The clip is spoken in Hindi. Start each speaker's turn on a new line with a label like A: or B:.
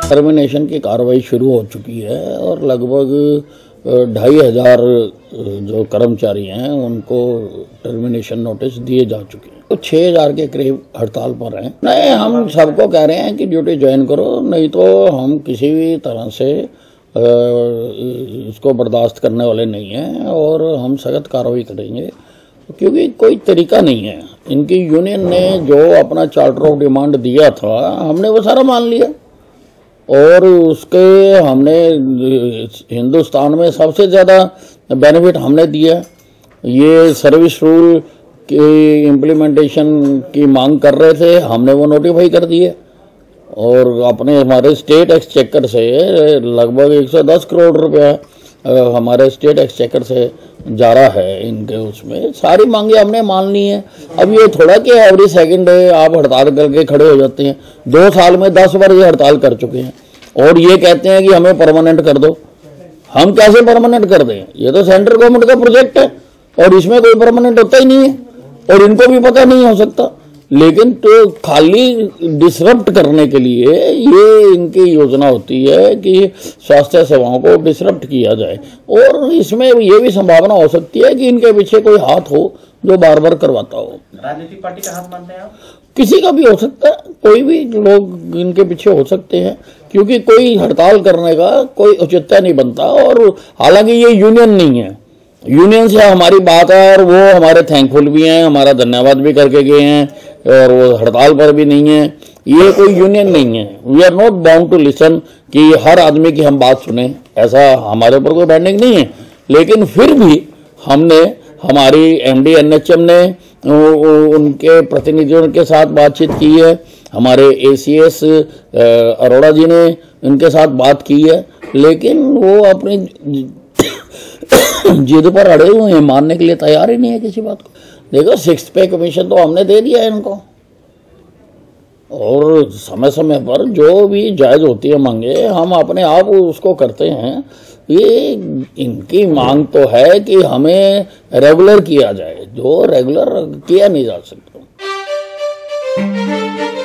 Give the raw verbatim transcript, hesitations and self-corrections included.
A: टर्मिनेशन की कार्रवाई शुरू हो चुकी है और लगभग ढाई हजार जो कर्मचारी हैं उनको टर्मिनेशन नोटिस दिए जा चुके हैं। तो छः हजार के करीब हड़ताल पर हैं। नहीं, हम सबको कह रहे हैं कि ड्यूटी ज्वाइन करो, नहीं तो हम किसी भी तरह से इसको बर्दाश्त करने वाले नहीं हैं और हम सख्त कार्रवाई करेंगे, क्योंकि कोई तरीका नहीं है। इनकी यूनियन ने जो अपना चार्टर ऑफ डिमांड दिया था हमने वो सारा मान लिया और उसके हमने हिंदुस्तान में सबसे ज़्यादा बेनिफिट हमने दिया। ये सर्विस रूल की इम्प्लीमेंटेशन की मांग कर रहे थे, हमने वो नोटिफाई कर दिए और अपने हमारे स्टेट एक्सचेकर से लगभग एक सौ दस करोड़ रुपया हमारे स्टेट एक्सचेकर से जा रहा है इनके, उसमें सारी मांगे हमने मान ली हैं। अब ये थोड़ा कि एवरी सेकंड आप हड़ताल करके खड़े हो जाते हैं। दो साल में दस बार ये हड़ताल कर चुके हैं और ये कहते हैं कि हमें परमानेंट कर दो। हम कैसे परमानेंट कर दें? ये तो सेंट्रल गवर्नमेंट का प्रोजेक्ट है और इसमें कोई परमानेंट होता ही नहीं है और इनको भी पता नहीं हो सकता, लेकिन तो खाली डिसरप्ट करने के लिए ये इनकी योजना होती है कि स्वास्थ्य सेवाओं को डिसरप्ट किया जाए। और इसमें ये भी संभावना हो सकती है कि इनके पीछे कोई हाथ हो जो बार बार करवाता हो।
B: राजनीतिक पार्टी का हाथ मानते हैं आप?
A: किसी का भी हो सकता है, कोई भी लोग इनके पीछे हो सकते हैं, क्योंकि कोई हड़ताल करने का कोई औचित्य नहीं बनता। और हालांकि ये यूनियन नहीं है, यूनियन से हमारी बात है और वो हमारे थैंकफुल भी हैं, हमारा धन्यवाद भी करके गए हैं और वो हड़ताल पर भी नहीं है। ये कोई यूनियन नहीं है। We are not bound to listen कि हर आदमी की हम बात सुने, ऐसा हमारे ऊपर कोई बाइंडिंग नहीं है। लेकिन फिर भी हमने, हमारी एमडी एनएचएम ने उनके प्रतिनिधियों के साथ बातचीत की है, हमारे एसीएस अरोड़ा जी ने इनके साथ बात की है, लेकिन वो अपनी जिद पर अड़े हुए हैं, मानने के लिए तैयार ही नहीं है किसी बात को। देखो, सिक्स पे कमीशन तो हमने दे दिया है इनको और समय समय पर जो भी जायज होती है मांगे हम अपने आप उसको करते हैं। ये इनकी मांग तो है कि हमें रेगुलर किया जाए, जो रेगुलर किया नहीं जा सकता।